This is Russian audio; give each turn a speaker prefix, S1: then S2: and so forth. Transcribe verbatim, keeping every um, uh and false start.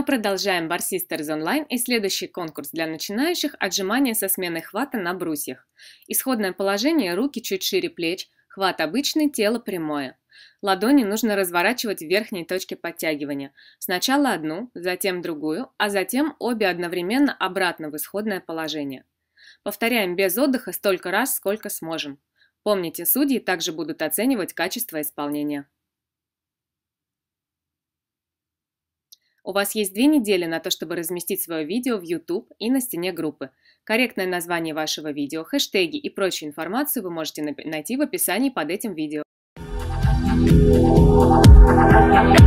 S1: Мы продолжаем Bar Sisters онлайн, и следующий конкурс для начинающих – отжимания со сменой хвата на брусьях. Исходное положение – руки чуть шире плеч, хват обычный, тело прямое. Ладони нужно разворачивать в верхней точке подтягивания. Сначала одну, затем другую, а затем обе одновременно обратно в исходное положение. Повторяем без отдыха столько раз, сколько сможем. Помните, судьи также будут оценивать качество исполнения. У вас есть две недели на то, чтобы разместить свое видео в YouTube и на стене группы. Корректное название вашего видео, хэштеги и прочую информацию вы можете найти в описании под этим видео.